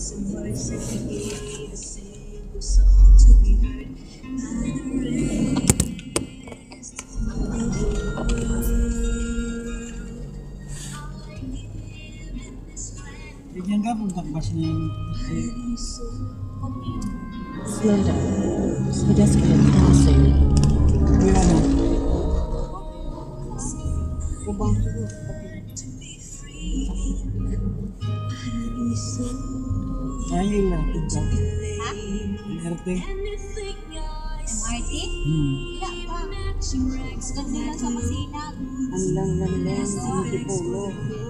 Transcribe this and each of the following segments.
Bigyan ka, puntak-bas na yung... Slow down. Pedestrian crossing. Kaya ano? Kubang siguro. Ayun lang, tignan. Ha? MRT. MRT? Wala pa. Ganda lang sa Masinag. Ang lang, Sinitipulo.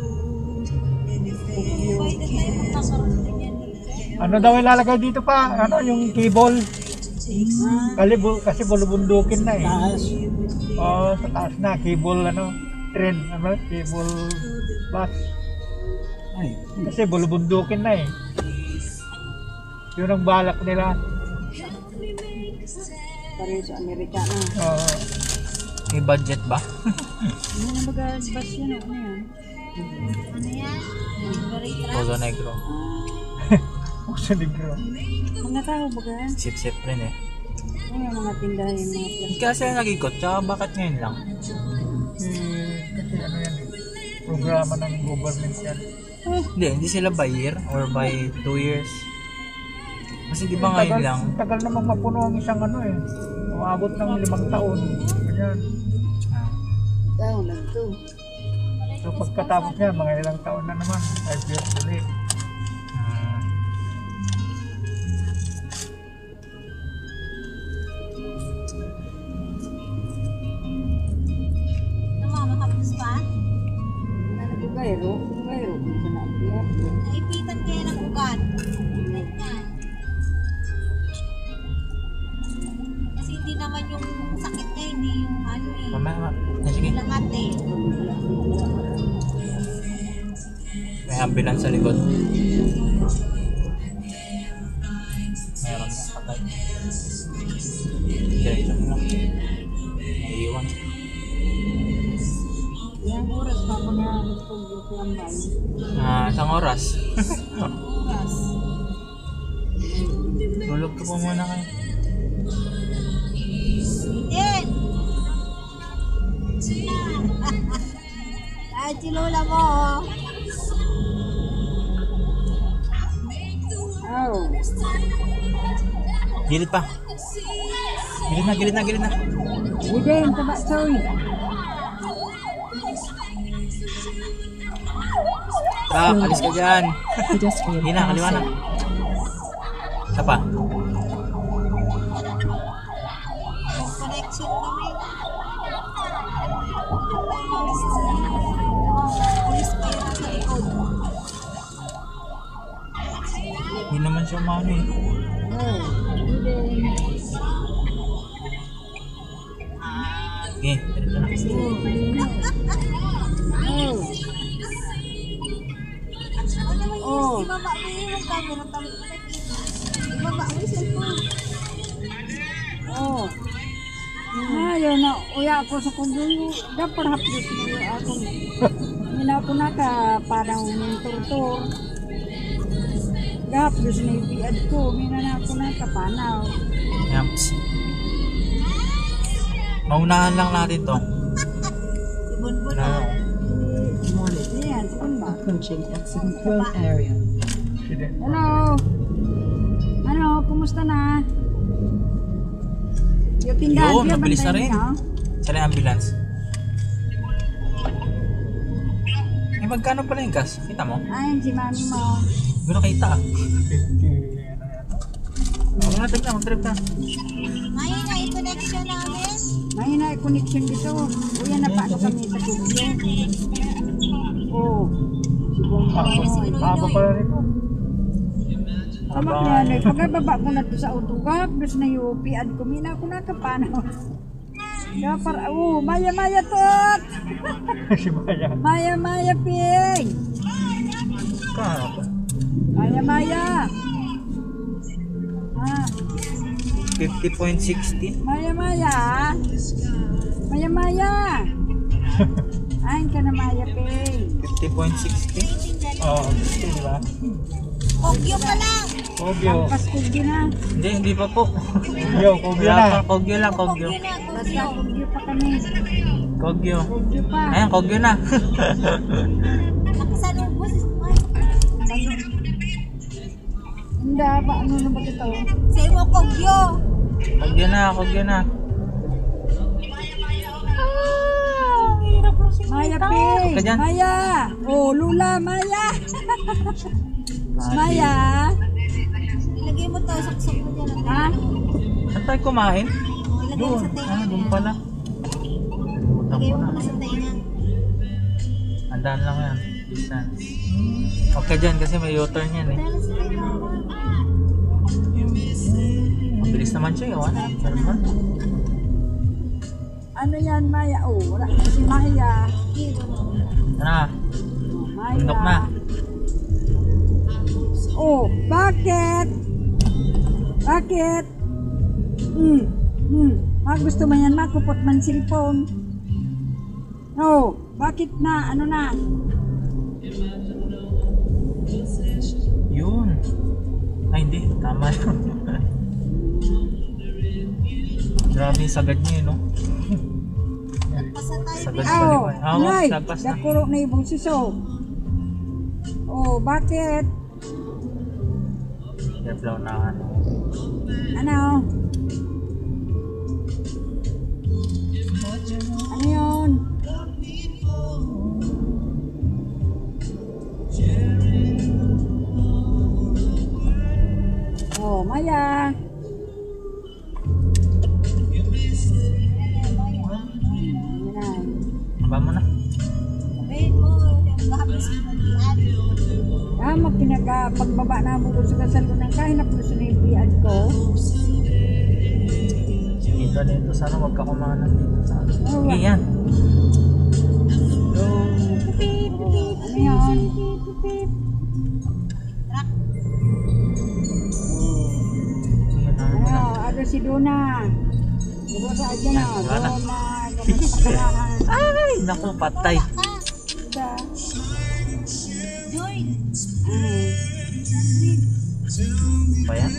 Pwede tayo magkakaroon din yan dito. Ano daw ilalagay dito pa? Ano yung cable? Kasi bulubundukin na eh. Taas. Oh, sa taas na cable train, cable bus. Ay. Kasi bulubundukin na eh. Yun ang balak nila. Pareho sa Amerikano. Oo. May budget ba? Ano na baga-bus yan? Ano yan? Ano yan? Very Pozo Negro. Puso negro. Mga tao baga? Sip-sip rin eh. Ano yung mga tindahan yung mga plastic? Kasi nag-ikot, tsaka bakit ngayon lang? Kasi ano yan eh. Programa ng government yan. Hindi sila by year or by 2 years. Kasi di ba ngayon lang? Tagal namang mapuno ang isang eh. Umabot ng 5 taon. Ganyan. Taon lang ito. So pagkatapos niya, mga ilang taon na naman. 5 years ulit. Matapos pa? Gairo. Kung saan nakiyak. Naipitan kayo ng ugat. Ganyan. Kasi hindi naman yung sakit niya, hindi yung ano eh. Mamaya. Sige. Lahat eh. May ambulance sa likod. Meron na patay. Diretso mo lang. Naiiwan. Ilang oras pa ako na nagpag-yung plambay. Isang oras. Oras. Tulog ka po muna kayo. Din! Kahit si Lola mo oh. Oh. Gilid pa. Gilid na. Bigay yung taba, sorry. Alis ka dyan. Pedestrian Hindi na, kaliwa na. Isa pa. Yung connection kami. Pulis pa yun sa likod. Hindi naman siya umano eh. Okay, diretso na. Si Mama mo yung camera talit na si Mama mo yung cellphone. Ayaw na, uya ako sa kundo. Dapat hapos mo akong minaw ko na ka parang turtor. Gapos na ibiad ko, minana ako na kapanaw. Yamps. Maunahan lang natin to. Si Bonbon Ano? Yan, saan ba? Approaching accident prone area. Hello? Ano, kumusta na? Yung tindahan Yun, niya, mabilis na bantayan rin. niya, Saan yung ambulance? Eh, magkano pala yung gas? Kita mo? Ayun, si mami mo. Hindi na kita ah. Huwag na, tignan, mag-trip na. Ngayon na yung connection namin. May na connection dito. Uya na paano kami sa kubyo. Oh, si Bongbong. Haba pala rito. Tama ko yan eh. Pagkababa ko na to sa autogap, gusto na yung piad ko, mina ko na kapanaw. Kapar, maya-maya tot! Si Maya. Maya-maya, ping! Kahapon. Maya-maya! 50.60. Maya-maya! Maya-maya! Ayin ka na, Maya, ping! 50.60. Oo, di ba? Kogyo pa lang. Kogyo. Paskugyo na. Hindi pa po. Kogyo Wala na. pa, kogyo lang, Kogyo kogyo. na, Basta kogyo. kugyo pa kami. Kogyo. Kugyo pa. Ayan, kogyo na. Nakasalubos. Hindi ba? Ano na ba ito? Sa'yo mo, kogyo. Kogyo na, kogyo na. Maya P. Huwag ka dyan. Maya. Oh, Lula, Maya. Maya. Ilagay mo to, saksok mo dyan. Ha? Saan tayo kumain? Ilagay mo sa tenga. Ah, doon pala. Ilagay mo muna sa tenga. Handaan lang yan. Distance. Okay dyan kasi may U-turn yan eh. Dahil sa tenga. Mabilis naman siya yun. Ano? Ano yan, Maya? Oh, wala na si Maya. Ano? Oh, Maya. Bundok na. Oh, bakit? Bakit? Gusto mo yan, makupot man cellphone. Oh, bakit na? Ano na? Yun. Ay hindi, tama yun. Grabe yung sagad niya no? Pasa tayo. Sagad Oh, paliwan. Ah, oo, Nay, lagpas na. dakuro na ibong suso. Oh, bakit? Airflow na ano. Ano? Ano yun? Oh, Maya. Ayan. Aba mo na. Sabihin mo, yung gahapis mo mag-ian. Pagbaba na mo doon sa kasalunan, kahinap mo sa naibian ko. Dito sana wag ka kumanan dito sa ano. Oh, Okay, yan. Go. Ano yun? Yan na. Ano? Ano si Duna? Diba sa dyan na? Wala. Duna. Gamit pa Ay, naku, patay. Sa Joy. Pa yan?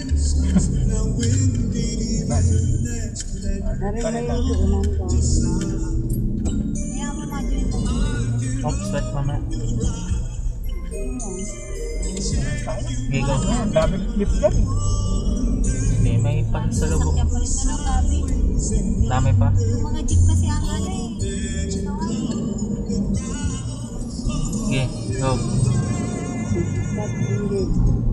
Dari may tuunan ko. Kaya mo ma-join to. Oh, sweat mamaya. Gigaw. Dami clip yan. Hindi, may pan sa lubong. Sakyan pa rin na ng gabi. Dami pa. Yung mga jeep kasi ang ano eh. Ano nga eh. Okay, go. That's indeed.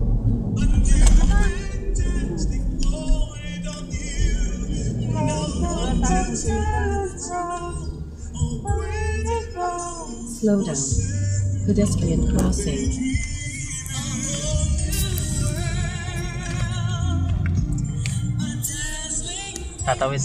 Slow down. Pedestrian crossing. Tatawid.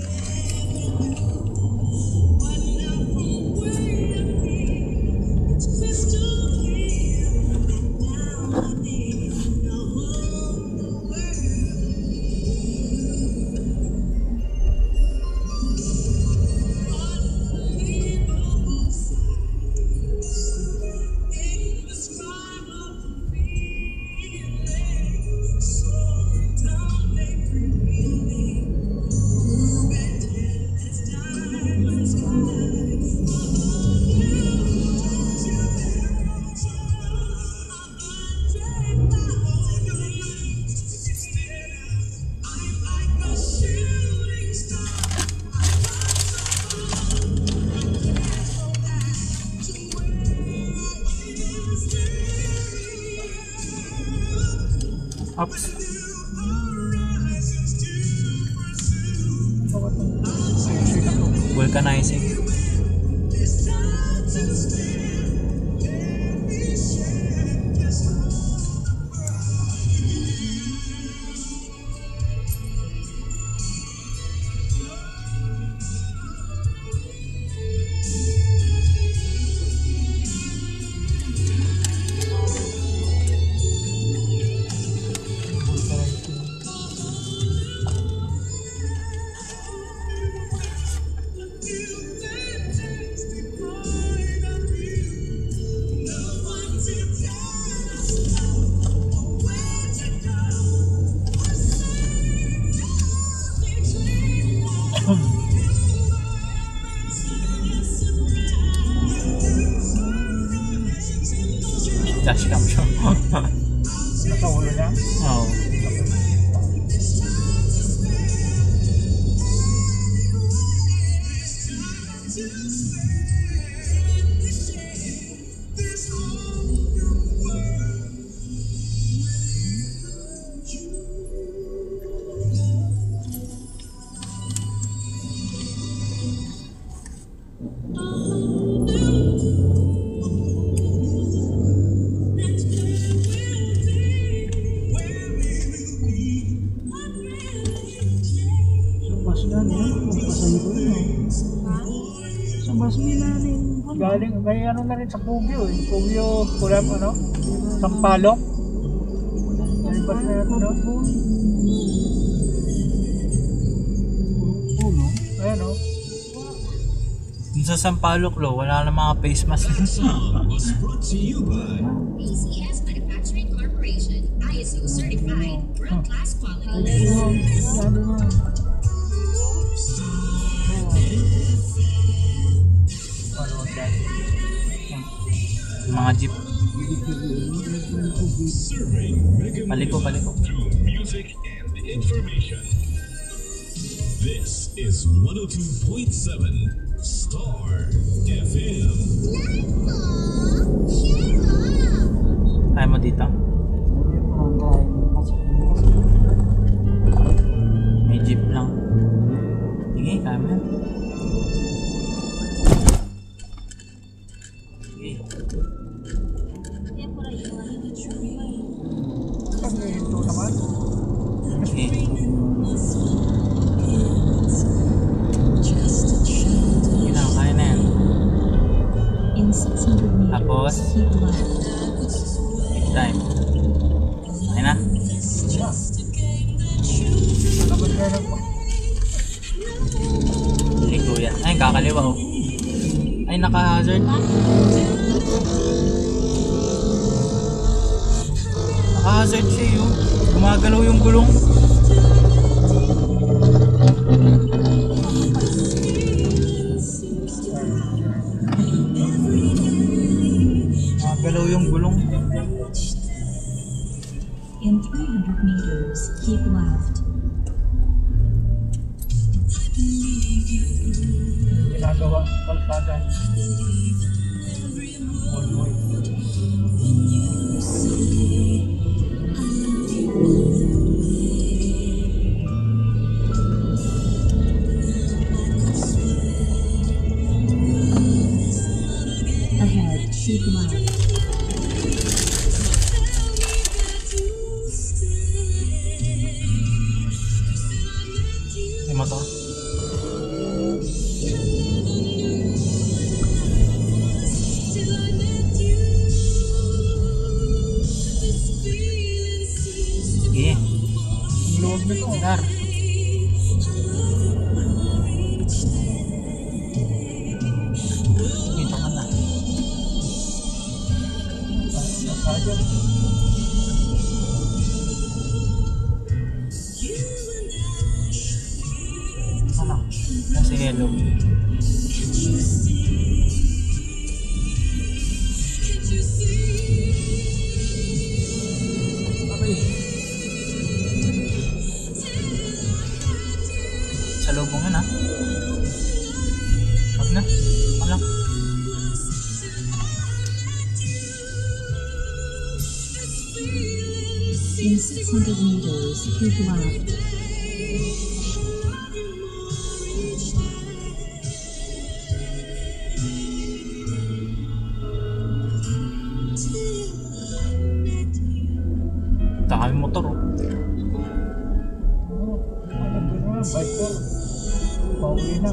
Oops. Vulcanizing. Dashcam siya. Nasa ulo niya. Oo. Bas na niya. Pasayo ko yun. Sa bas nila rin. Galing, may ano na rin sa Pugyo eh. Pugyo, kulam ano? Sampalok. May bus na yan, no? Puno. Ayan, no? Dun sa Sampaloc, lo, wala na mga face mask. ACS Manufacturing Corporation, ISO certified, world-class quality. Ayun. Masyado na. Manood yan. Mga jeep. Paliko. Music and information. This is 102.7 Star FM. Kaya mo dito? May jeep lang. Sige, kaya mo yan. Sige. Kaya pala yung mga hindi sure pa eh. Pag may hinto naman. Sige. Sige na, kaya na yan. In 600 meters, Tapos? keep left. Next time. Kaya na? Nakabat kayo ng Ligo yan. Ay, kakaliwa oh. Ay, naka-hazard. Naka-hazard siya yun. Gumagalaw yung gulong. Gumagalaw yung gulong. In 300 meters, keep left. ginagawa kalsada. All way. Ahead, keep left. May motor. Sige. Luwag nito. Dar. Dito ka na. Sayang. Ano? Kasi yellow. Sa lubong yun, ha? Wag na. Wala. In 600 meters, keep left. Dami motor, oh. Ano doon na? Biker. Pauwi na.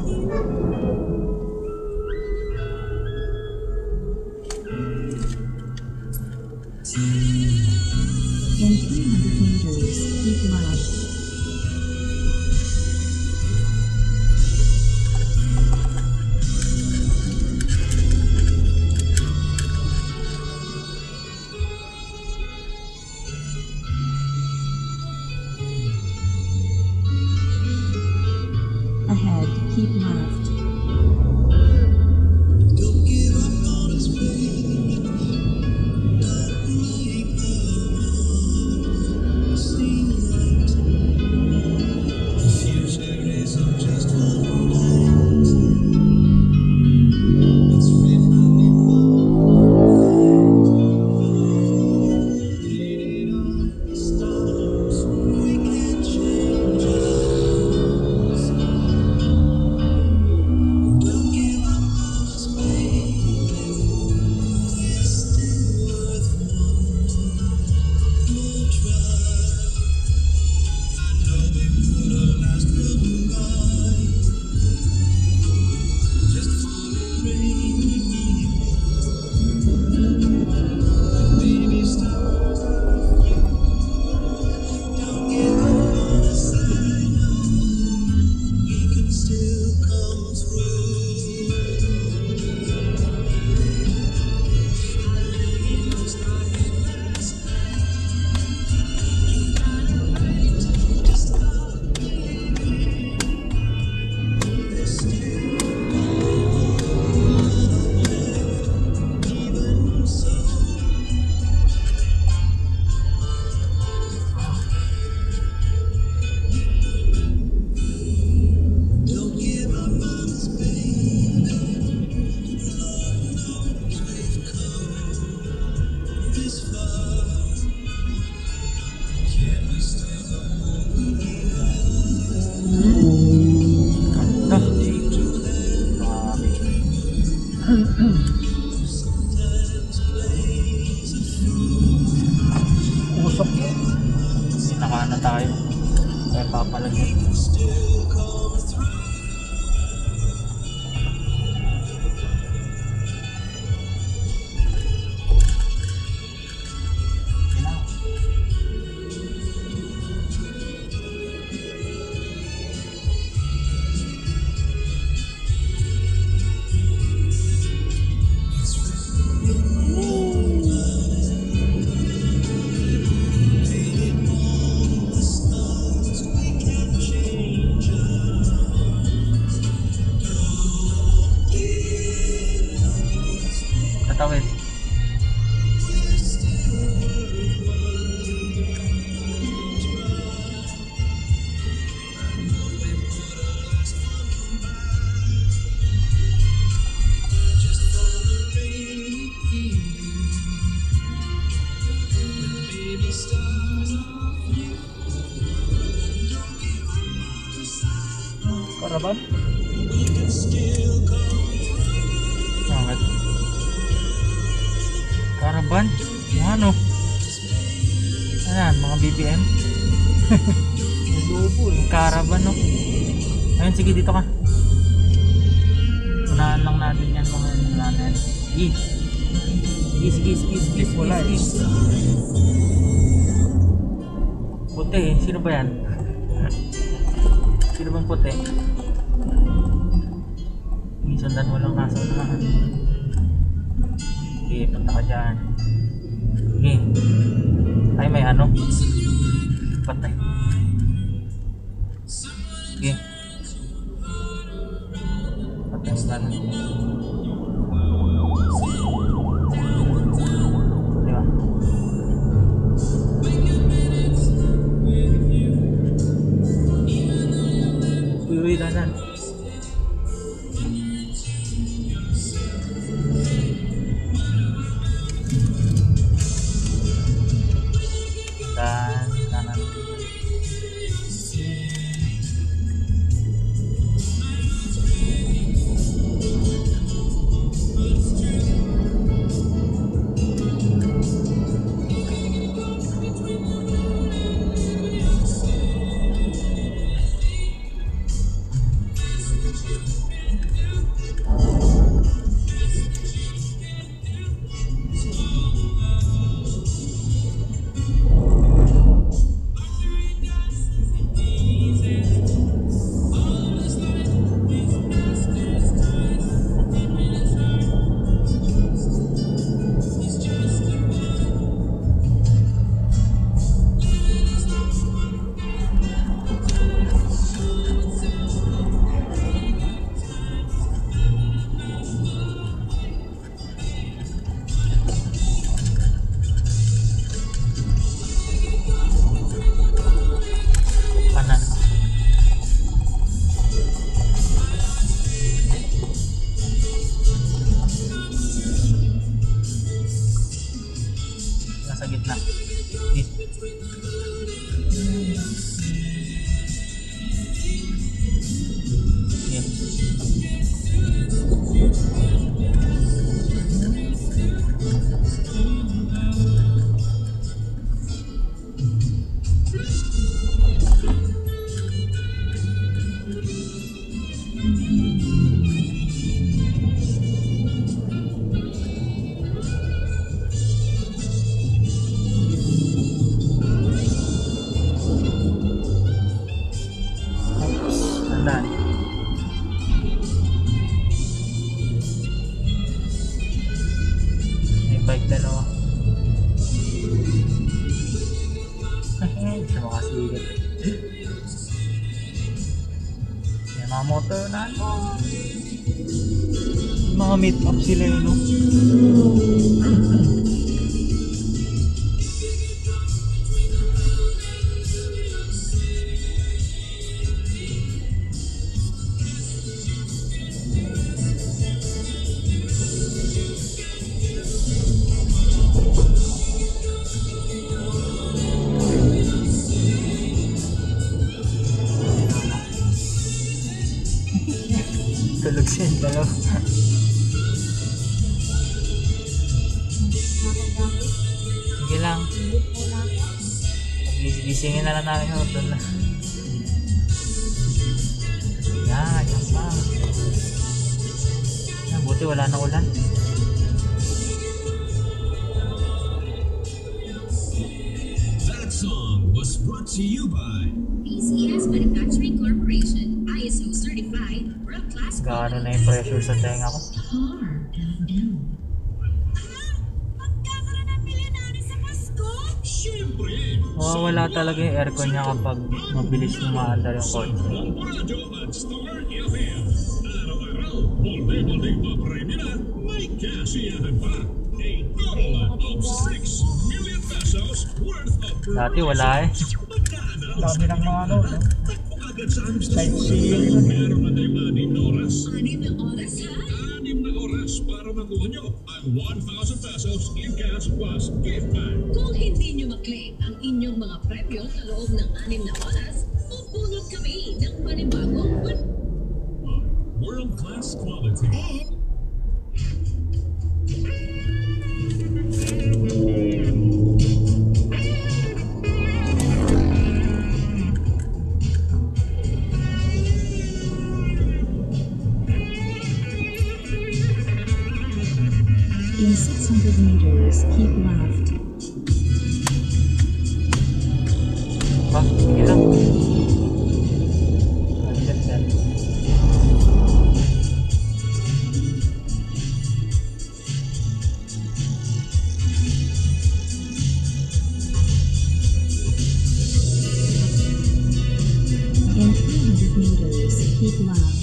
In 300 meters, keep left. Ahead, keep left. Malagyan. Tatawid. Karaban? Bakit? Caravan? Yung ano? Ayan, mga BBM. May lobo eh. Yung caravan, no? Ayun, sige, dito ka. Unahan lang natin yan, mga nanan. Sige. Sige. Wala eh. Puti, sino ba yan? Sino bang puti? Sundan mo lang nasa unahan. Sige, punta ka dyan. Sige. Ay, may ano? Patay. Sige. Patay ka na. Diba? Uy, danan. Kanan. Nasa gitna. Tandaan. May bike dalawa. Hindi siya makasigat. May mga motor na ano. Mga meet up sila yun, no? Tulog siya yung dalawa. Sige lang. Gisingin na lang namin doon na. Yan pa. Buti wala na ulan. That song was brought to you by PCS Manufacturing Corporation, ISO certified, world-class Gaano na yung pressure sa tenga ko. Siyempre, Wala talaga yung aircon niya kapag mabilis lumaandar yung kotse. Radyo at Star FM. Araw-araw, multi-multing papremyo na may kasiyahan pa. A total of 6 million pesos worth of Dati wala eh. Dami ng mga ano, no? agad sa aming Sightseeing. meron na tayong 6 na oras. 6 na oras, ha? 6 na oras para makuha nyo ang 1,000 pesos in cash plus gift bag. Kung hindi nyo maklaim ang inyong mga premyo sa loob ng 6 na oras, pupulot kami ng panibagong World-class quality. In 600 meters, keep left. Ba, sige lang. Andyan yan. In 300 meters, keep left.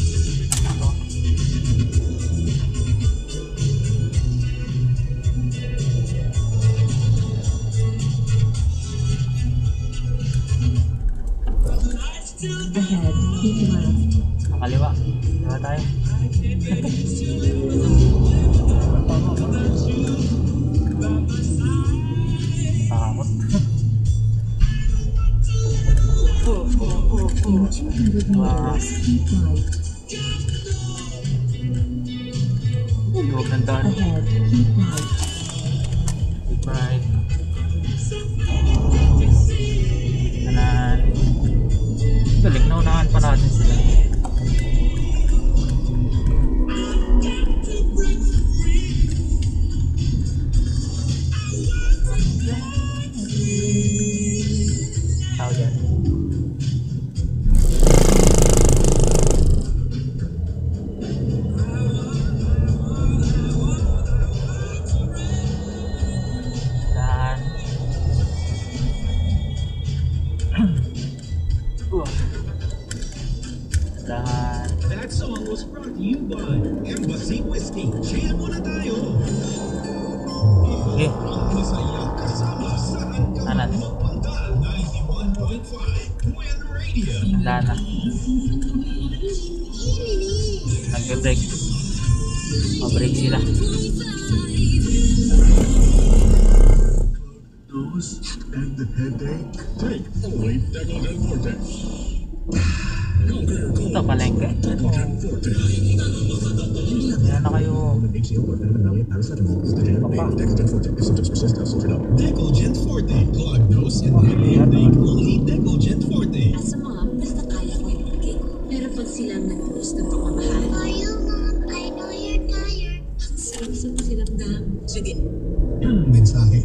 Ahead, keep left. Nakaliwa. Diba tayo? Takot. In 200 meters, keep right. Huwag ng daan. Ahead, keep right. Keep right. Kanan. Galing, naunahan pa natin sila. Tao dyan. Dan dahan. That song was brought to you by Embassy Whiskey. Chill muna tayo. Okay, Masaya kasama saan ka anan. pupunta. 91.5 Win Radio. Dahan na. Nagbe-break. Ma-break sila. Nose and the headache. Take Oy Decogen Forte. Conquer Ito, palengke. Decogen Forte. Yan na kayo. Decogen Forte. Clogged nose and headache. Only Decogen Forte. Sa mga basta kaya ko ibigay ko. Pero pag silang nag-post ng pagmamahal, I know you're tired. ang sarap-sarap sinamdam. Sige, Mensahe.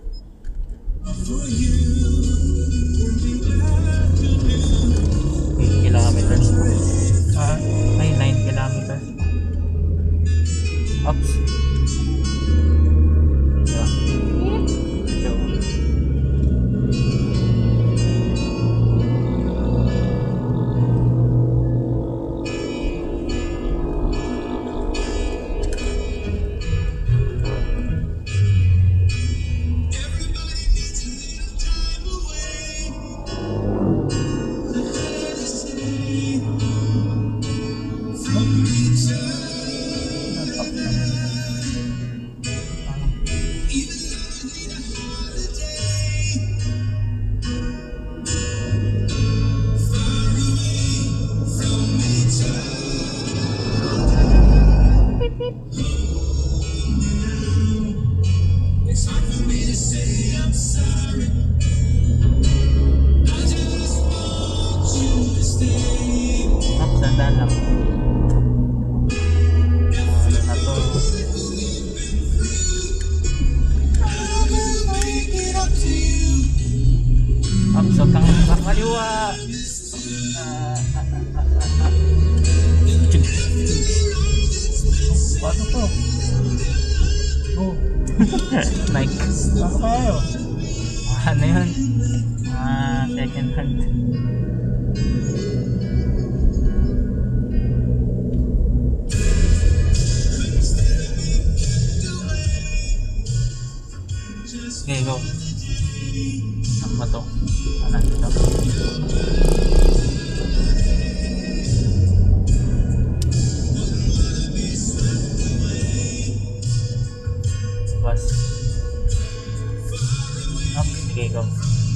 8 kilometers. Ah, Ay, 9 kilometers. Oops. Diba? Medyo Kaliwa. Paano to? Oh, Nike. paano tayo? Ano yun? Second hand. Okay, go. Ano ba to? Ano dito? Bus. Okay, go.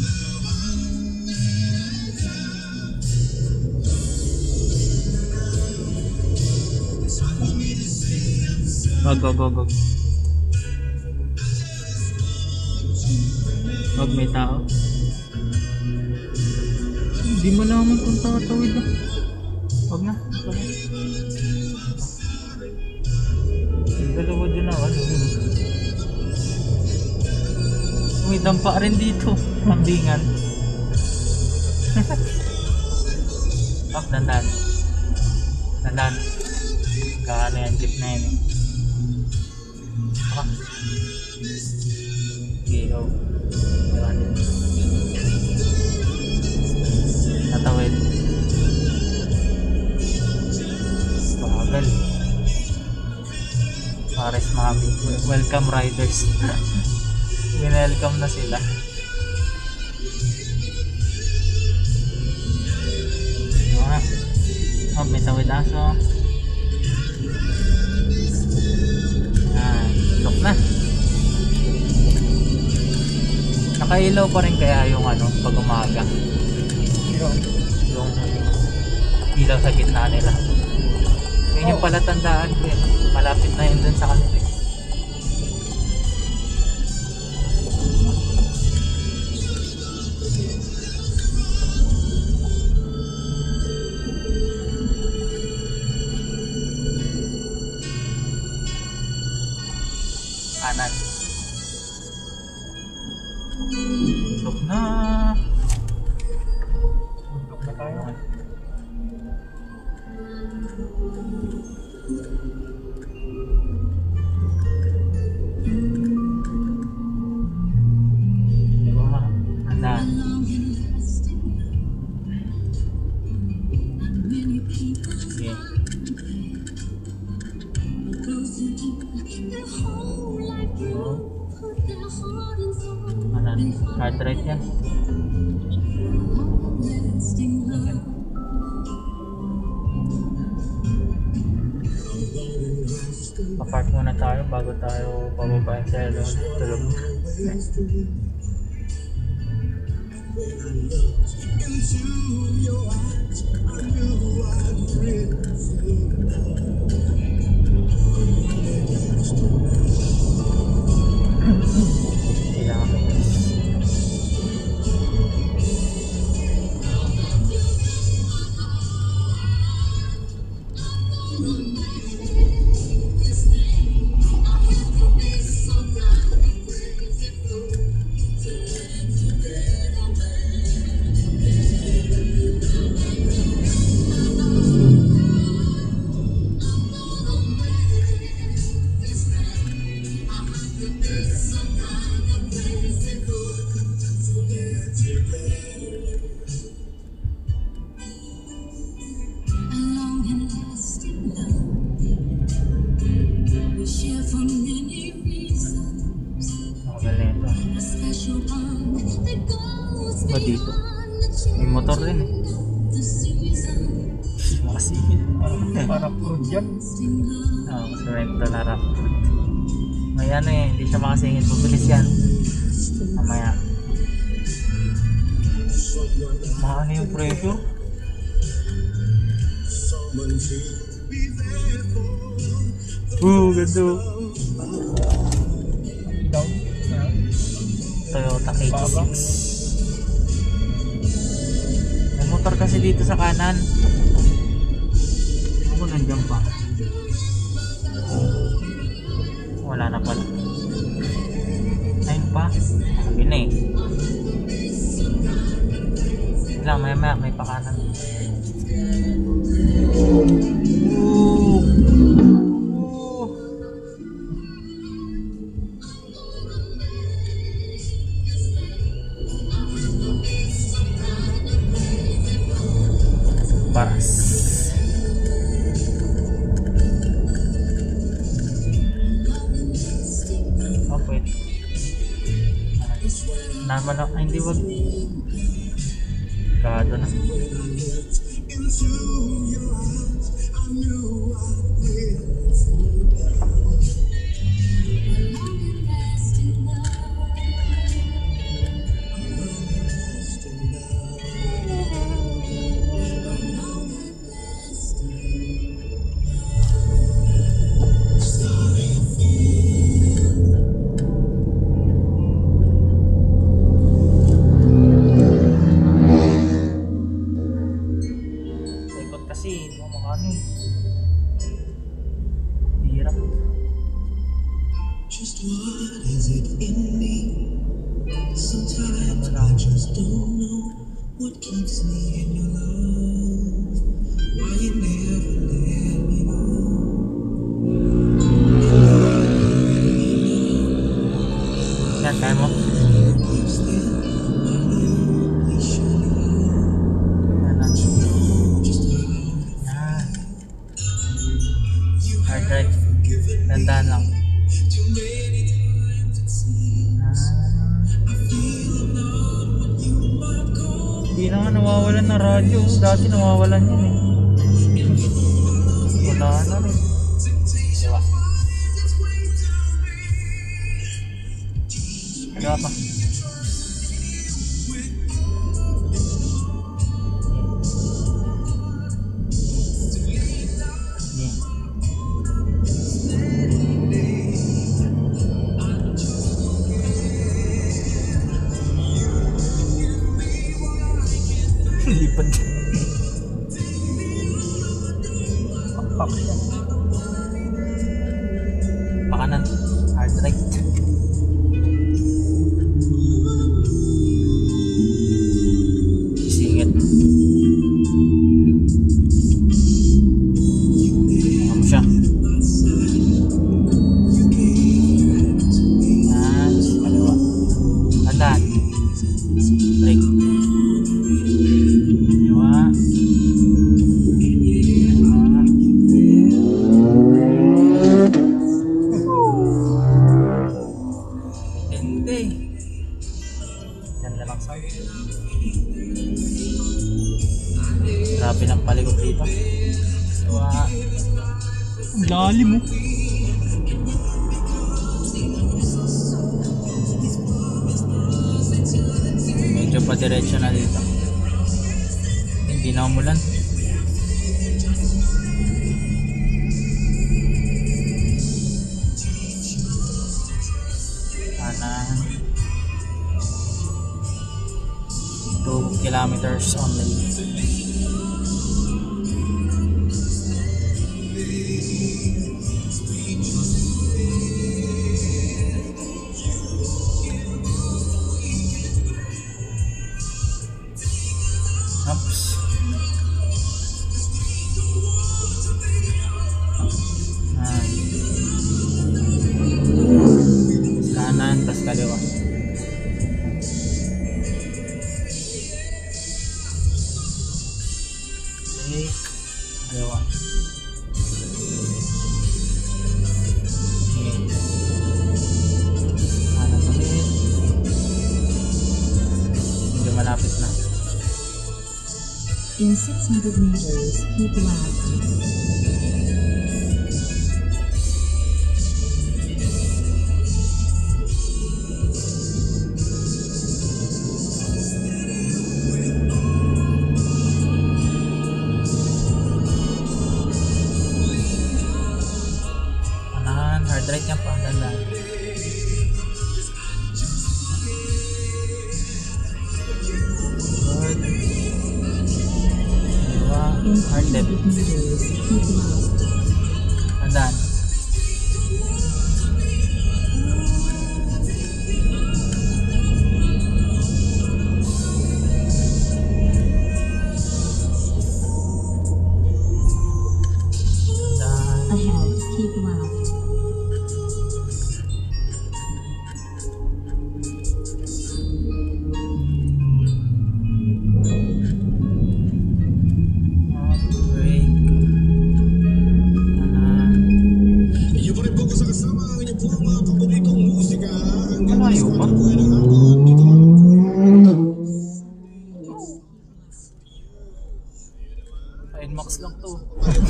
Go. Wag may tao. Hindi mo naman kung tatawid ah. Wag na. Yung dalawa dyan na. May dampa rin dito. Kambingan. Up, dandan. Kaano yan, jeep na yan eh. Okay, go. Natawid. Bagal. Pares mami. Welcome riders. Welcome na sila. Oh, may tawid aso. Look na. Nakailaw pa rin kaya yung pag umaga. Yung ilaw sa gitna nila. Yun yung palatandaan ko eh. Malapit na yun dun sa kanila. Kanan. Look na. Look na tayo. Diba? Kanan. Okay. Kanan. Hard right yan. Pa-park muna tayo bago tayo pababain sa tulog. Kailangan ko. Ba dito? May motor rin eh. Makasingin. Parang fruit yan. Oo, mas rento na rap. May hindi siya makasingin. Pabilis yan. Mamaya. Maano yung pressure? Ganda. Down. Toyota 86. May motor kasi dito sa kanan. Ako nandiyan pa. Wala na pala. Ayun pa. Sabi na eh. lang, maya may pakanan. Paras. Oh, pwede. Naman ako, ay hindi, wag. Kado na. Kasi, hindi mo makano eh. Hirap. Just what is it in me? Sometimes I just don't know what keeps me in your love. Why you never let me go? Yan, kaya mo? Hard drive. Dandan lang. Hindi na nga nawawalan na radyo. Dati nawawalan yun eh. Wala na rin. Diba? Ano pa? Lipad dyan. Pakpak siya. Pakanan. Hard right. Singit. Ano siya? Yan. Kaliwa. Tandaan. Break. Grabe ng palikot dito. Ang lalim mo. Medyo pa diretso na dito. Hindi na umulan. Kanan. 2 kilometers only. Oops. Kanan, tas kaliwa. Kaliwa. Kanan ulit. Medyo malapit na. In 600 meters, keep left. Kanan, hard right niya pa. Dandan. Good. Hard left. Tandaan.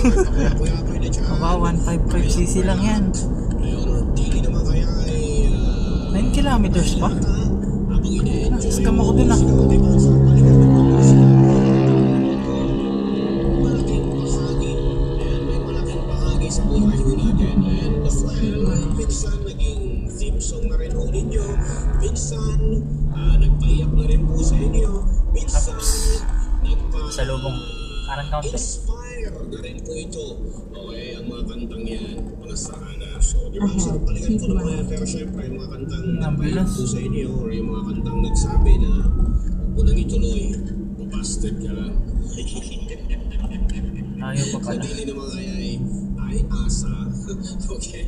Aba, 155cc lang yan. 9 kilometers pa? Scam ako dun ah. Minsan naging theme song na rin ho ninyo. Minsan nagpaiyak na rin po sa inyo. Minsan Sa lubong. Parang count eh. inspire na rin po ito. Okay, ang mga kantang yan, mga sarana. So, di ba, sarap balikan ko naman yan. Pero syempre, yung mga kantang nagpaiyak po sa inyo or yung mga kantang nagsabi na huwag mo nang ituloy, mabasted ka lang. Ayaw pa pala. Kadili naman kaya ay asa. Okay.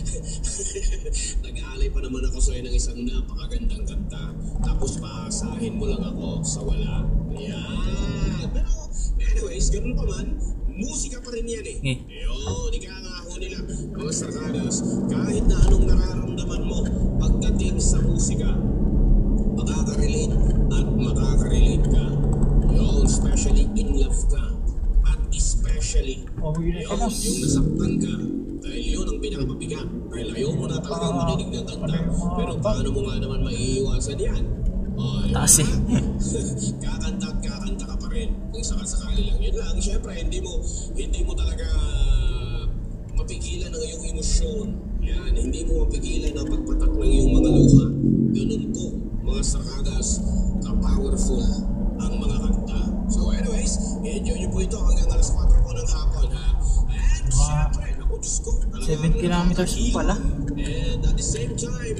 Nag-aalay pa naman ako sa'yo ng isang napakagandang kanta. Tapos paasahin mo lang ako sa wala. Yan. Pero anyways, ganun pa man, musika pa rin yan eh. Yun, ikaangaho nila. Mga sarkadas, kahit na anong nararamdaman mo pagdating sa musika, makaka-relate at makaka-relate ka. Yun, especially in love ka. At especially yung nasaktan ka. Dahil yun ang pinakapabigat. Dahil ayaw mo na talagang marinig ng kanta. Pero paano mo nga naman maiiwasan yan? Taas eh. Kakanta at kakanta ka pa rin. Kung sakasakali lang yun lang. Siyempre, hindi mo talaga mapigilan ang iyong emosyon. Yan, hindi mo mapigilan ang pagpatak ng iyong mga luha. Ganun po, mga sarkadas, ka-powerful ang mga kanta. So anyways, enjoy nyo po ito hanggang alas 4 po ng hapon ha. And syempre, naku Diyos ko, 7 kilometers pala. and at the same time,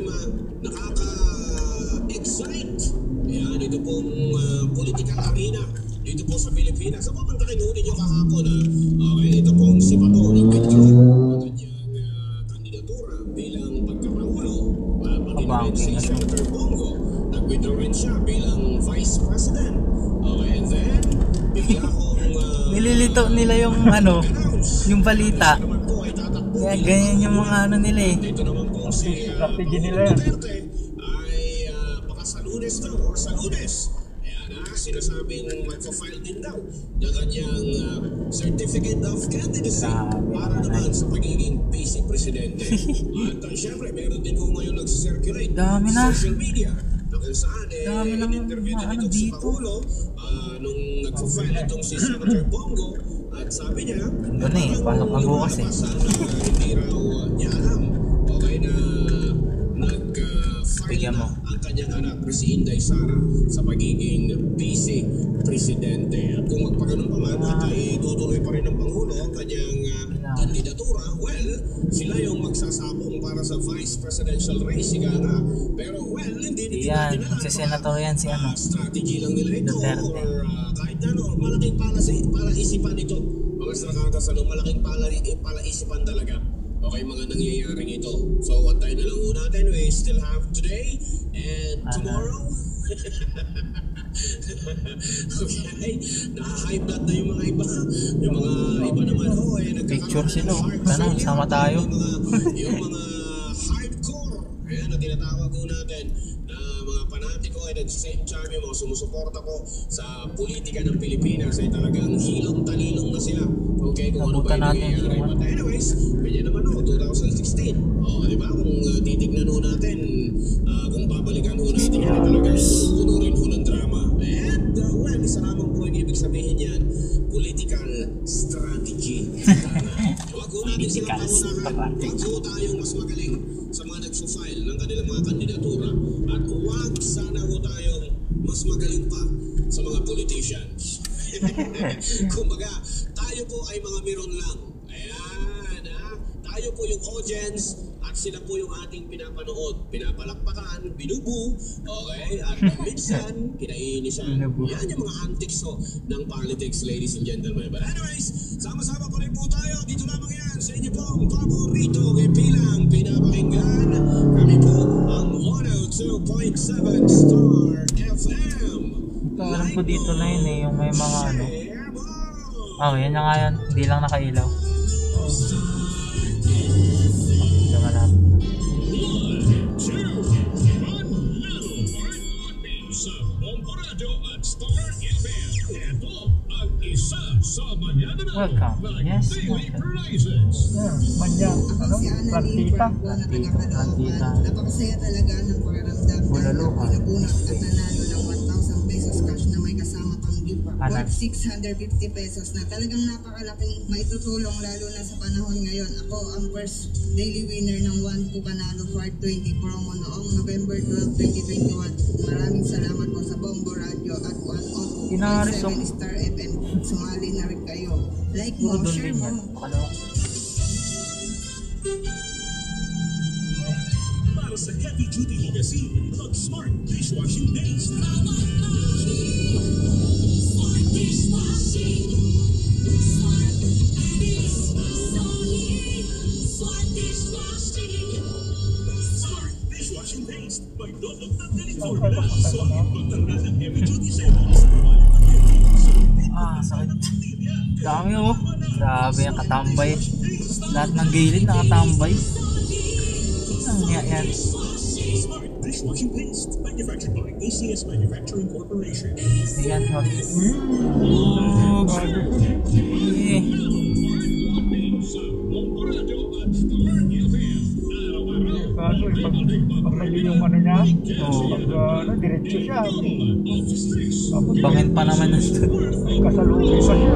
nakaka-excite. Yan, ito pong political arena dito po sa Pilipinas. Sa pabanda kayo nyo kahapon ha. Okay, ito pong si Bato nag-withdraw ang kanyang kandidatura bilang pagkapangulo. Pagkakaroon si Senator Bongo, nag-withdraw rin siya bilang Vice President. Okay, and then, bigla akong Nililito nila yung ano, yung balita. Kaya ganyan yung mga ano nila eh. dito naman po si Strategy nila yan. Duterte ay baka sa Lunes daw or sa Lunes. Ayan sinasabing magpa-file din daw ng kanyang Certificate of Candidacy para naman sa pagiging vice presidente. At syempre, meron din po ngayon nag-circulate Dami na. sa social media na kung saan Dami ng in-interview na ano dito si dito. Pangulo nung nagpa-file itong si Senator Bongo at sabi niya Doon eh, pasok ang bukas eh. hindi raw niya alam okay na nag-file Bigyan mo. na ang kanyang anak na si Inday Sara sa pagiging vice presidente. At kung magpaganon pa man at ay tutuloy pa rin ng Pangulo ang kanyang kandidatura, well, sila yung magsasabong para sa vice presidential race, ika nga. Pero well, hindi Yan, magsisenator yan si ano. strategy lang nila ito Duterte. or kahit na ano, malaking palaisipan ito. Mga sarakatas, malaking palaisipan talaga. Okay, mga nangyayaring ito. So, what tayo na lang ho natin, we still have today and tomorrow. Okay, naka-high blood na yung mga iba. Yung mga iba naman ho, Picture sila, ano, sama tayo. yung mga hardcore, ayan na tinatawag ho natin, na mga panatiko at at the same time yung mga sumusuporta ko sa politika ng Pilipinas ay talagang hilong-talilong na sila. Okay, kung ano ba yung nangyayari. But anyways, ganyan naman ho, 2016. Di ba, kung titignan ho natin, kung babalikan ho natin, talagang puno rin ho ng drama. And well, isa lamang po yung ibig sabihin yan, political strategy. Huwag ho natin silang pangunahan. Huwag ho tayong mas magaling sa mga nagso-file ng kanilang mga kandidatura. At huwag sana ho tayong mas magaling pa sa mga politicians. Kumbaga, tayo po ay mga meron lang. Ayan, ha? Tayo po yung audience at sila po yung ating pinapanood. Pinapalakpakan, binubu, okay? At minsan, kinainisan. Yan yung mga antics ng politics, ladies and gentlemen. But anyways, sama-sama pa rin po tayo. Dito lamang yan sa inyo pong paborito pilang pinapakinggan. Kami po ang 102.7 Star FM. Ito, alam ko dito na yun eh, yung may mga ano. Yan na nga yan. Hindi lang nakailaw. Ito nga lang. Sa Bomborado at Star FM. Ito ang isa Sa Mañana na, Welcome. Yes, daily welcome. prizes. Manya, ano? Plantita. Plantita. Napakasaya talaga ng pakiramdam. Bulaluhan. Nabunot at nanalo ng 1,000 pesos cash na may kasama pang gift Anak. worth 650 pesos na talagang napakalaking maitutulong lalo na sa panahon ngayon. Ako ang first daily winner ng 1 Panalo Fart 20 promo noong November 12, 2021. Maraming salamat po sa Bombo Radio at 107 Star FM. Sumali na rin kayo. Like mo, Puro doon share din mo. yan. Pakalawa. Para sa heavy-duty lugasin, mag-Smart Dishwashing Paste. Smart Dishwashing Paste. May dodog na galing formula. Solid pagtanggal ng heavy-duty sabons. Sakit. Dami oh. Grabe yung katambay. Lahat ng gilid nakatambay. Ang yan. Smart Dishwashing Paste. Manufactured by ACS Manufacturing Corporation. Ayan, wag. Sa Bombo Radio at Star FM. Araw-araw. Kaso, pag may yung ano niya, pag diretso siya. Tapos, Bangin pa naman nandun. kasalubong pa siya.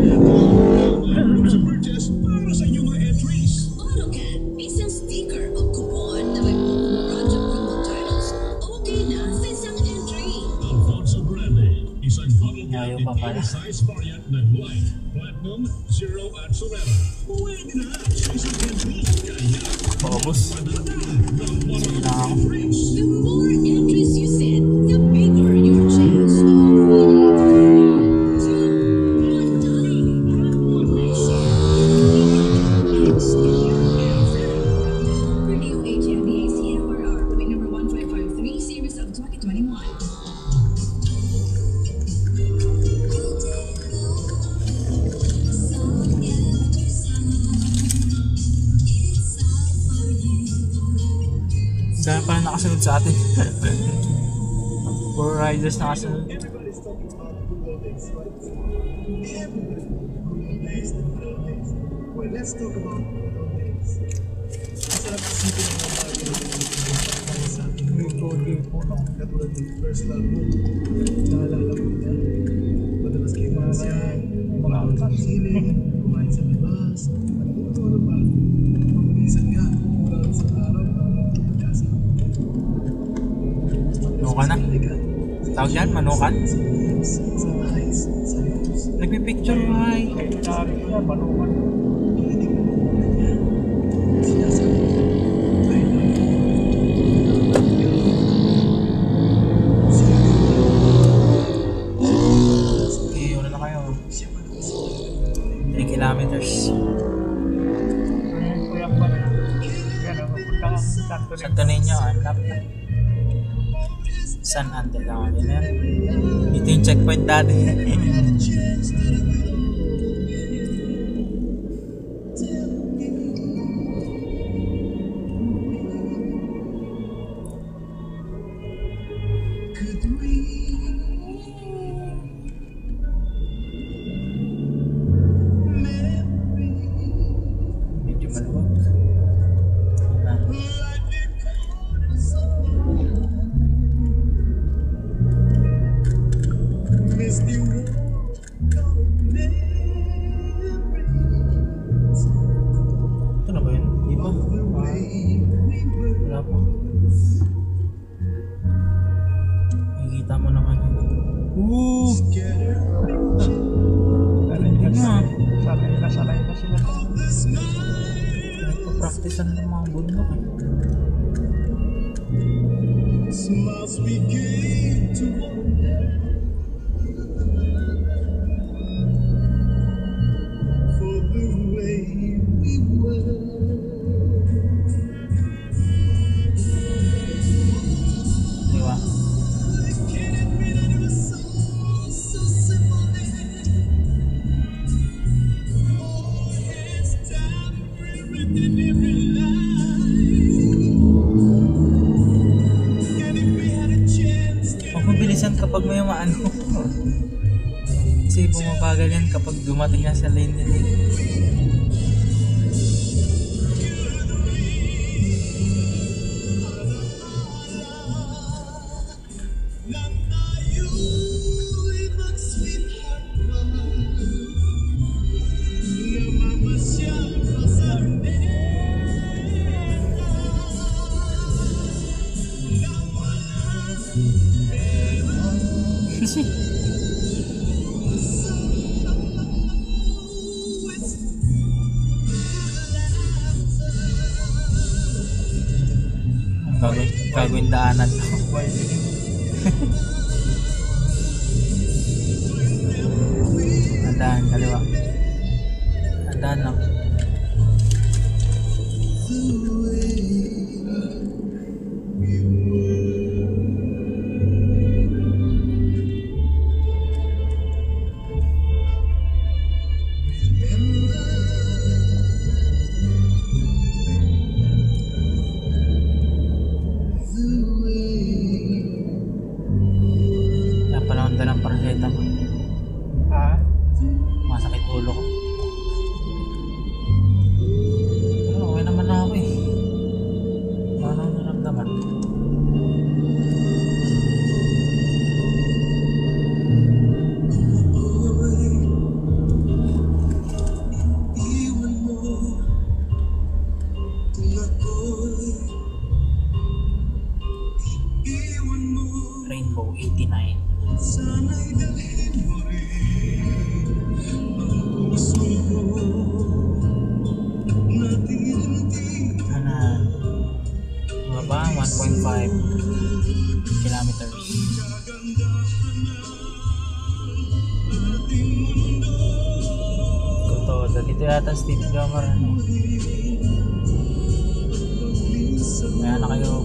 Sa purchase para sa inyong mga entries. AutoCAD, isang sticker o coupon na may Morato promo titles. Okay na sa isang entry. Alfonso Grande, isang bottle cap Ayaw in pa pala. any size variant ng Light, Platinum, Zero at Sorella. Pwede na sa isang entry. Kaya, Paubos. panata ng 100 entries. The more entries you send, the bigger your chance of Renew HMDA CFRR with number 1553 series of 2021. Dahil pala nakasunod sa atin. 4 riders nakasunod. Everybody's talking about Google Days, right? Google Days, the Google Days. Well, let's talk about Google Days. Masarap isipin ng mga bagay na pinagpapalala sa ating mundo. Katulad ng first love mo. Naalala mo yan. Madalas kayo masaya, kumain sa sine, kumain sa labas, at kung ano pa. Minsan nga, wala sa araw para magkasama. Manukan na. Tawag yan, manukan. Sa eyes, sa nose. Nagpipicture mo ay. Kailangan ko na, manukan. Tinitignan mo naman yan. Sinasabi ko, I love you. Okay, wala na kayo. 3 kilometers. Ngayon ko yung balik. Yan, pupunta ka Santo Santo Niño, hanap na. San Ante lang ako yan. Dito yung checkpoint dati. Medyo maluwag. Misty walk of memories Ito na ba yun? Di ba? of the way we were. Wala pa. Makikita mo naman yun. Together, Sanay na sila. of the smile. Nagpa-practicean ng mga bundok eh. Smiles we gave to one another. For the way we were. Di ba? Can it be that it was so simple then? All hands down for everything, every life. And if we had a chance, Huwag mabilisan kapag may maano. Kasi bumabagal yan kapag dumating na sa lane nila. Gagawin daanan to. Andaan, kaliwa. Andaan lang. Masakit ulo ko. Pero okay naman na ako eh. Paano ang naramdaman? Rainbow 89. Ba 1.5 kilometers. Ito, dito yata Steve Jomar. Kaya na kayo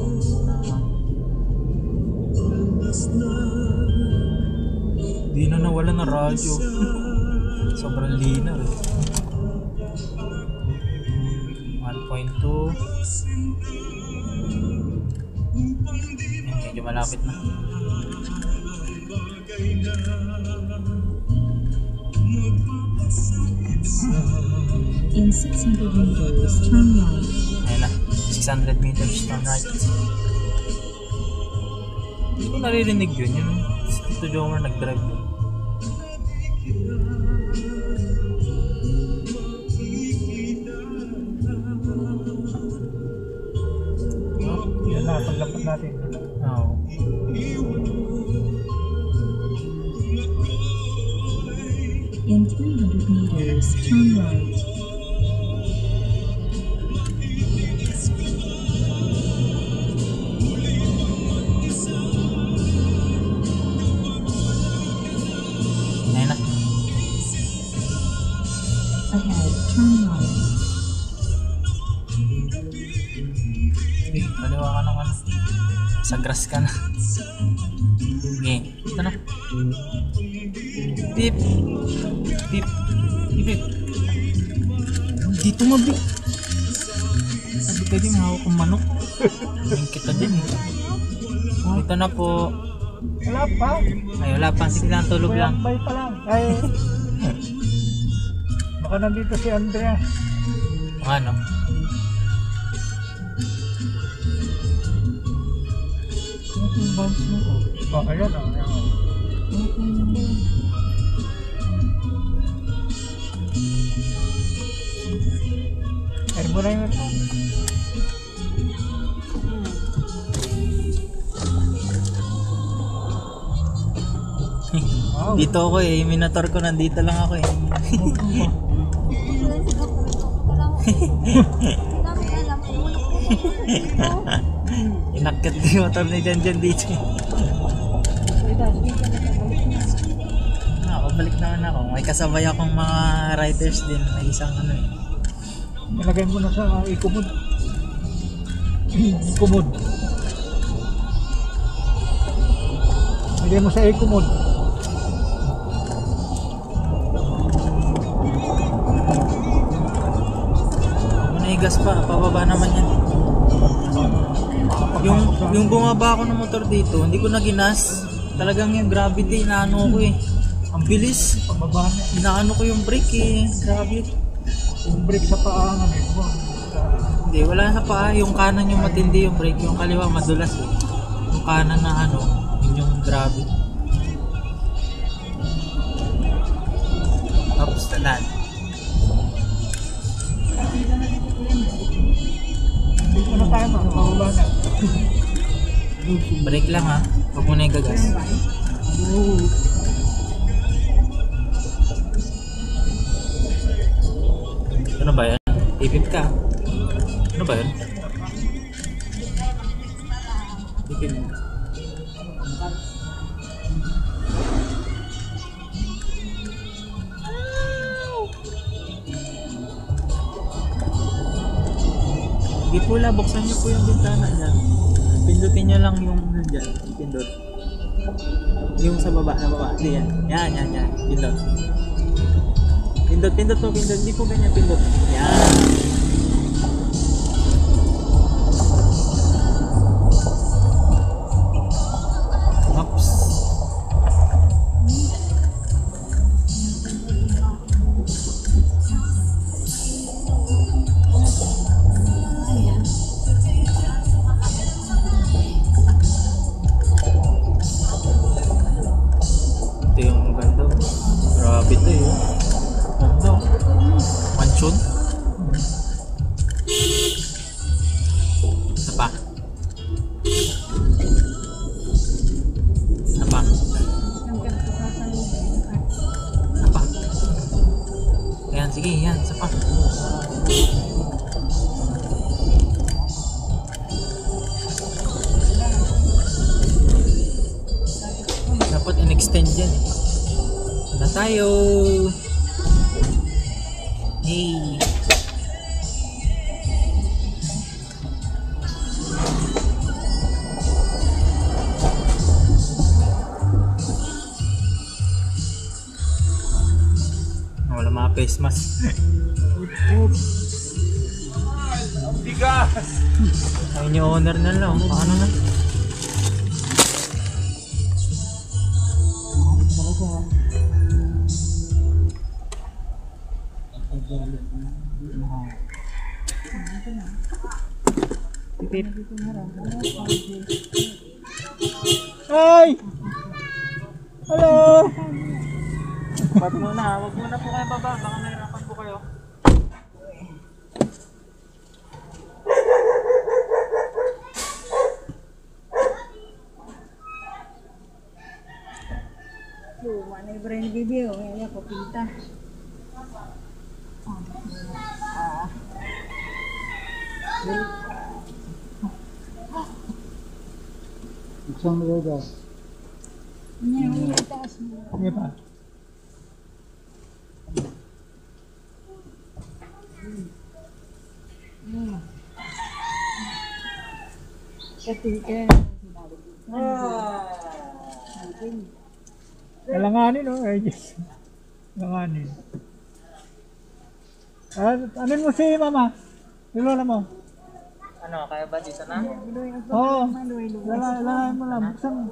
di na nawala na radyo. Sobrang linaw eh. 1.2. Medyo malapit na. In 600 meters, turn right. Ayun na, 600 meters, turn right. Hindi ko naririnig yun, yung Tito Jomar nag-drive yun. Yan na, paglapat natin. Oo. In 300 meters, turn right. Ayun na. Ahead, turn right. Kaliwa ka naman. Sa grass ka na. Okay, ito na. Beep. Beep. Beep. Beep. Dito mabi. Sabi ka din, hawak kong manok. Yung kita din eh. Ito na po. Wala pa. Ay, wala pa. Sige lang, tulog lang. Bay pa lang. Ay. Baka nandito si Andrea. Ano? Yung bounce mo ko. Oh, ayan o. Ayan mo na yun. Wow. Dito ako eh. Minotaur ko nandito lang ako eh. Inakyat ko yung motor ni Jan dito. Balik naman ako. May kasabay akong mga riders din. May isang ano eh. Ilagay mo na sa ikumod. Ikumod. Ilagay mo sa ikumod. Manigas pa. Pababa naman yan. Yung bumaba ako ng motor dito, hindi ko na ginas. Talagang yung gravity na ano ko eh. Ang bilis. Pababa na. Inaano ko yung brake eh. Grabe. Yung brake sa paa nga may buwan. Hindi, wala sa paa. Yung kanan yung matindi yung brake. Yung kaliwa madulas eh. Yung kanan na ano, yun yung grabe. Tapos tanan. Dito na tayo ma. Pababa na. Brake lang ha. Huwag mo na yung gagas. Ano ba yan? Ipit ka. Ano ba yan? Ipit. Hindi po la, buksan niyo po yung bintana dyan. Pindutin niyo lang yung dyan. Pindot. Yung sa baba na baba. Hindi yan. Yan. Pindot. Pindot po, pindot. Hindi po ganyan pindot. Yan. Oops. Ito yung ganda. Grabe ito yun. Ganda. Mansion. Isa pa. Isa pa. Isa pa. Ayan, sige, yan. Isa pa. Dapat in-extend yan eh. Na tayo. Hey. Wala mga face mask. Bigas! Ayun yung owner na lang. Paano na? Ay! Hello! Ba't muna? Huwag muna po kayo baba. Baka nahirapan po kayo. Luma na yung brain baby. Kaya papita. Buksan mo yoga. Yung itaas mo. Sige pa. Katikan. Alanganin no? Ay, yes. Alanganin. Anin mo si mama? Si lola mo? Ano, kaya ba dito na? Oo. Lalayan mo lang. Buksan mo.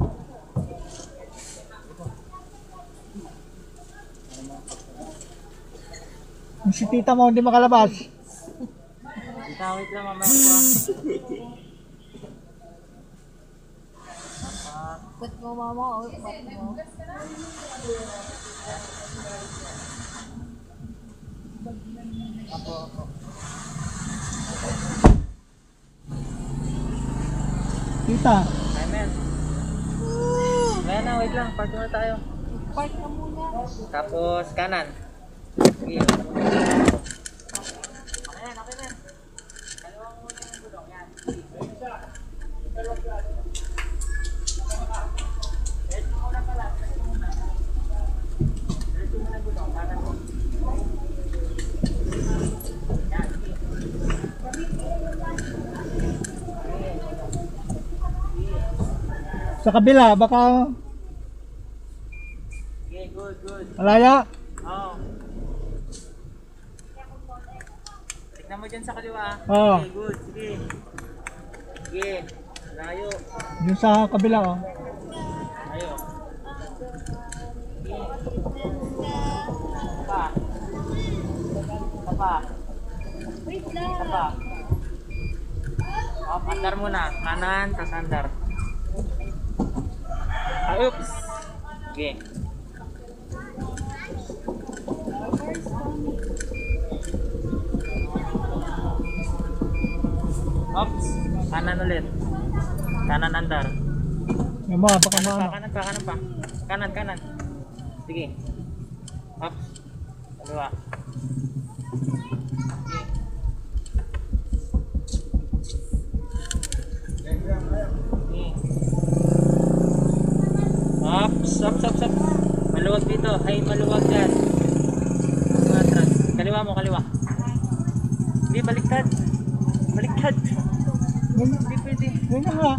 Yung si tita mo hindi makalabas. Tita, wait lang mamaya po. Ba't mo mama o ba't mo? Ako. Tita. Hi, men. Ngayon na, wait lang. Park muna tayo. Park ka muna. Tapos, kanan. Sige. Okay na. Kaliwang muna yung gulong. Yan. Diretso muna pala. Diretso muna gulong. Kanan mo. Yan. Sa kabila, baka Okay, good. malaya. Oo. Tignan mo dyan sa kaliwa. Oo. Okay, good. Sige. Layo. Yung sa kabila oh. Layo. Sige. pa. Wait Isa lang. pa. Up, andar muna. Kanan, tas andar. Ah, oops. Sige. Oops. Kanan ulit. Kanan andar. Yung mga baka Kanan pa, maano. kanan pa, kanan pa. Kanan, kanan. Sige. Oops. Kaliwa. Up. Maluwag dito. Ay, maluwag dyan. Matras. Kaliwa mo, kaliwa. Hindi, baliktad. Baliktad. Hindi pwede. Ganyan nga.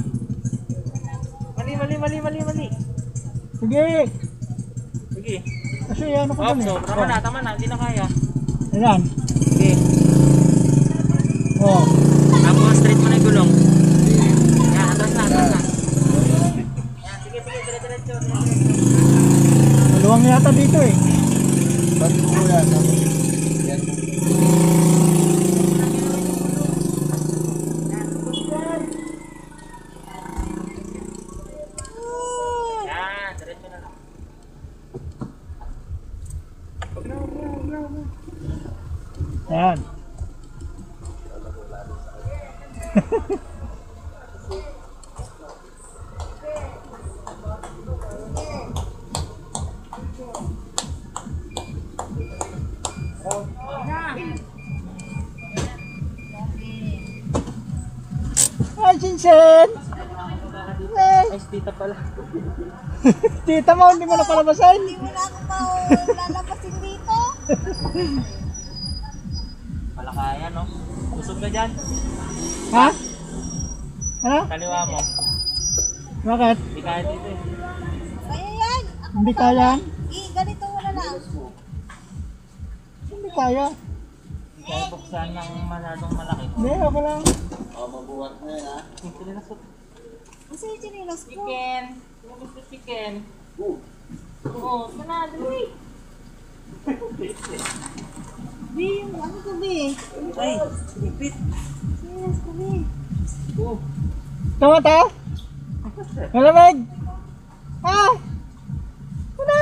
Mali. Sige. Sige. Kasi ano ko Up, dun eh. so, tama na. Hindi na kaya. Ayan. Sige. Oh. Tapos, straight mo na yung gulong. Yan, atras na. Yan, sige, diretso. Maluwang yata dito eh. Yan, diretso na lang. Ayan. Ay, Jinsen! Ay, Ay, tita pala. tita mo, hindi mo na palabasan. Hindi mo na ako pa lalabasin dito. Pala kaya, no? Busog ka dyan. Ha? Ano? Kaliwa mo. Bakit? Hindi kaya dito eh. Kaya yan. Ako Hindi kaya? ganito mo na lang. Hindi kaya. Hindi kaya buksan ng masyadong malaki. Hindi, ako lang. Ito na sa Kasi yung chinilas ko. chicken. Sino gusto chicken? Oo, ito na, dali. Di, yung ano ko, Bi? Ay, lipit. Chinilas ko, Bi. Tama ta? Malamig! Ha? Ano?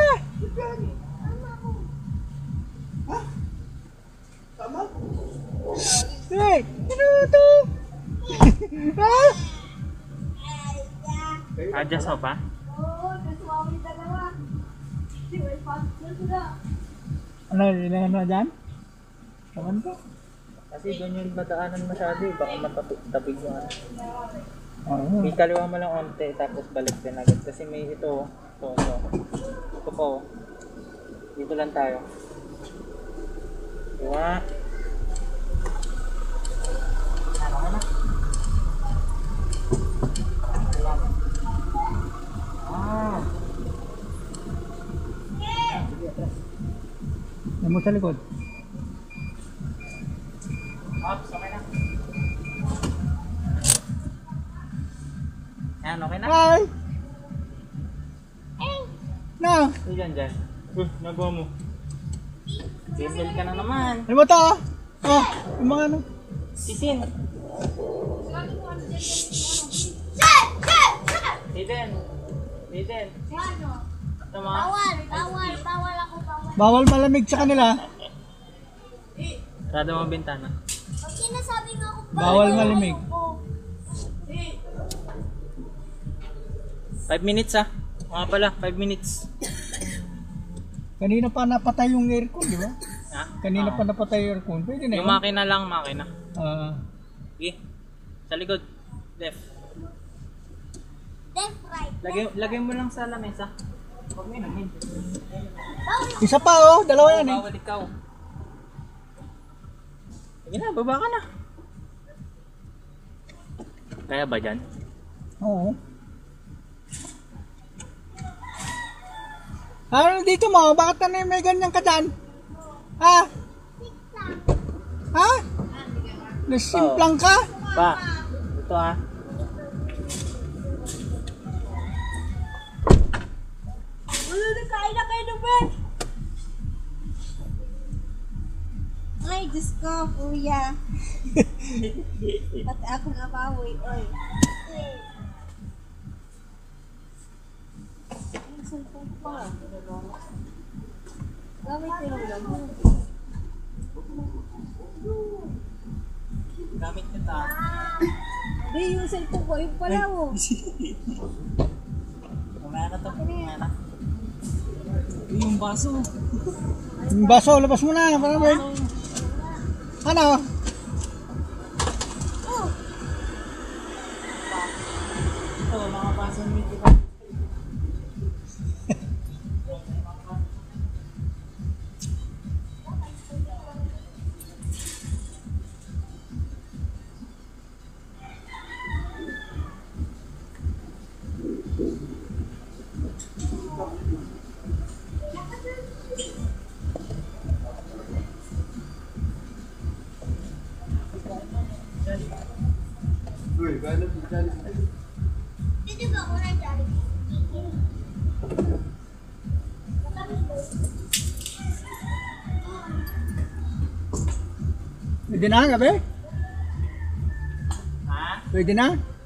Hey, ano ito? Ha? Adjust mo pa? Oo, kaswami dalawa. Di, may pasok sila. Ano, ilangan mo dyan? Kaman ko? Kasi doon yung badaanan masyado eh. Baka matapig yung ano. Oo. Ikaliwa mo lang onte tapos balik din agad. Kasi may ito. Ito po. Dito lang tayo. Diba? Ano ka na? Yan mo sa likod. Ops, okay na. Yan, okay na? Hi! Na! Diyan. Nagawa mo. Bimbil ka na naman. Ano mo ito? Oh, yung mga ano. Sisin. Eden. Ano? Tama. Bawal ako, bawal. Bawal malamig sa kanila. Sarado mo ang bintana. Pag sinasabi nga ako, Bawal malamig. 5 minutes ah. Mga pala, 5 minutes. Kanina pa napatay yung aircon, di ba? Ha? Kanina Oo. pa napatay yung aircon. Pwede na Yung yun. makina lang, makina. Sige. Sa likod. Left. left, right. Lagay mo lang sa lamesa. Huwag mo inamin. Isa pa oh, dalawa yan eh. Bawal ikaw. Sige na, baba ka na. Kaya ba dyan? Oo. Ano dito mo? Bakit na may ganyan ka dyan? Ha? Ha? Nasimplang ka? Pa, ito ah. Wala na, kain na kayo ng bed. Ay, Ay, Diyos ko, kuya. Pati ako nabawi, oy. Ang cellphone ko pa. Gamit ko lang. Gamit kita. Di, yung cellphone ko, yung pala mo. Mamaya na to. Mamaya na. Yung baso. Yung baso, labas mo na. Para mo. Ano? Ito, mga baso ni kita. Pwede na, gabi? Ha? Pwede na?